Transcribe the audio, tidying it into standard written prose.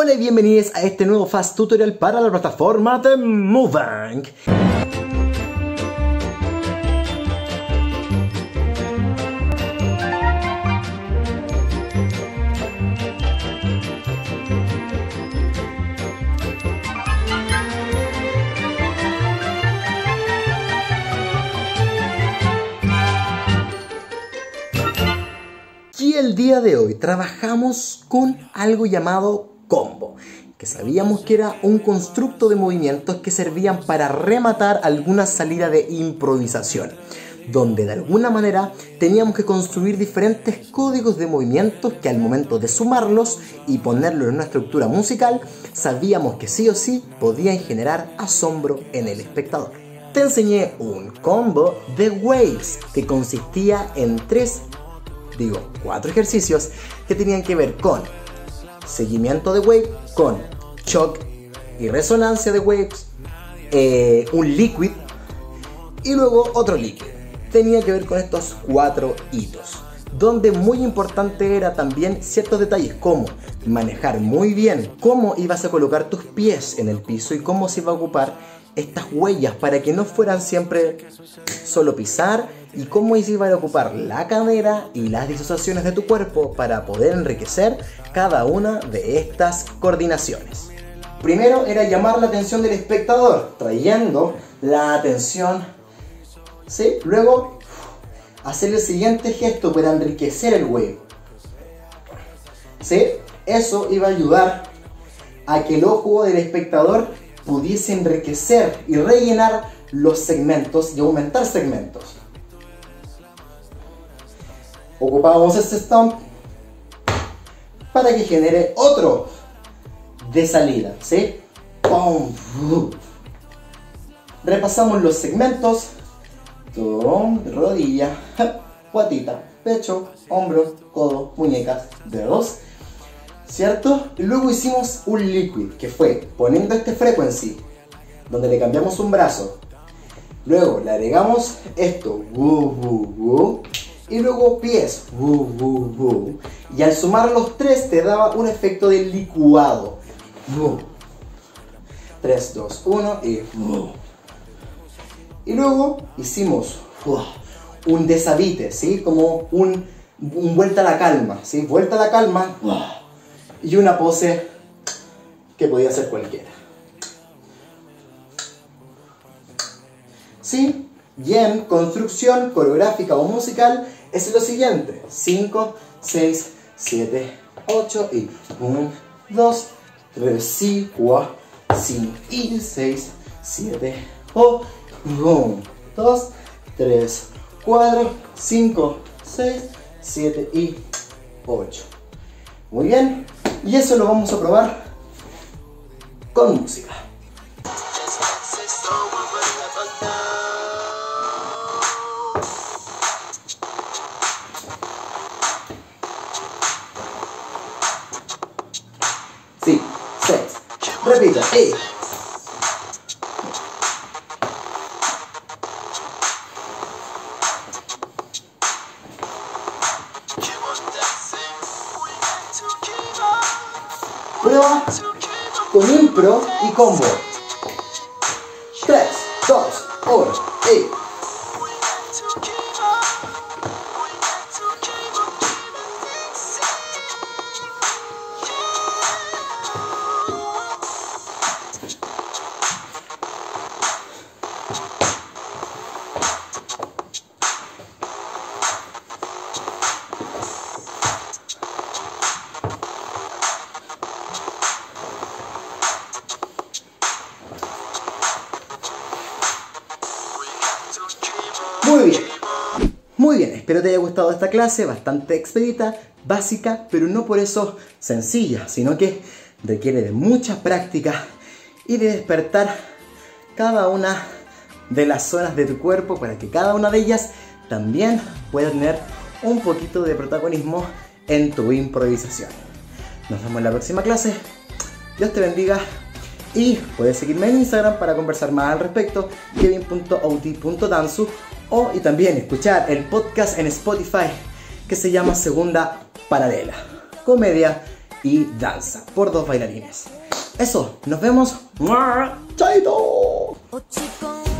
Hola y bienvenidos a este nuevo Fast Tutorial para la plataforma de Mojang. Y el día de hoy trabajamos con algo llamado combo, que sabíamos que era un constructo de movimientos que servían para rematar alguna salida de improvisación, donde de alguna manera teníamos que construir diferentes códigos de movimientos que al momento de sumarlos y ponerlos en una estructura musical, sabíamos que sí o sí podían generar asombro en el espectador. Te enseñé un combo de waves que consistía en cuatro ejercicios que tenían que ver con seguimiento de wave, con shock y resonancia de waves, un liquid y luego otro liquid. Tenía que ver con estos cuatro hitos, donde muy importante era también ciertos detalles como manejar muy bien cómo ibas a colocar tus pies en el piso y cómo se iba a ocupar estas huellas para que no fueran siempre solo pisar, y cómo se iba a ocupar la cadera y las disociaciones de tu cuerpo para poder enriquecer cada una de estas coordinaciones. Primero era llamar la atención del espectador, trayendo la atención, ¿sí? Luego hacer el siguiente gesto para enriquecer el wave, ¿sí? Eso iba a ayudar a que el ojo del espectador pudiese enriquecer y rellenar los segmentos y aumentar segmentos. Ocupábamos este stomp para que genere otro de salida, ¿sí? ¡Pum! Repasamos los segmentos: rodilla, guatita, pecho, hombro, codo, muñecas, dedos, ¿cierto? Y luego hicimos un liquid, que fue poniendo este frequency, donde le cambiamos un brazo. Luego le agregamos esto, y luego pies, y al sumar los tres te daba un efecto de licuado. 3, 2, 1 y luego hicimos un deshabite, ¿sí? Como un vuelta a la calma, ¿sí? Vuelta a la calma y una pose que podía ser cualquiera, ¿sí? Y en construcción coreográfica o musical es lo siguiente: 5, 6, 7, 8 y 1, 2, 3 y 4, 5 y 6, 7, 8, 1, 2, 3, 4, 5, 6, 7 y 8. Muy bien, y eso lo vamos a probar con música. Sí, 6. Repita. Prueba con impro y combo. 3, 2, 1, Muy bien, espero te haya gustado esta clase, bastante expedita, básica, pero no por eso sencilla, sino que requiere de mucha práctica y de despertar cada una de las zonas de tu cuerpo para que cada una de ellas también pueda tener un poquito de protagonismo en tu improvisación. Nos vemos en la próxima clase. Dios te bendiga y puedes seguirme en Instagram para conversar más al respecto, kevin.out.danzu, y también escuchar el podcast en Spotify que se llama Segunda Paralela, comedia y danza por 2 bailarines. Eso, nos vemos. ¡Chaito!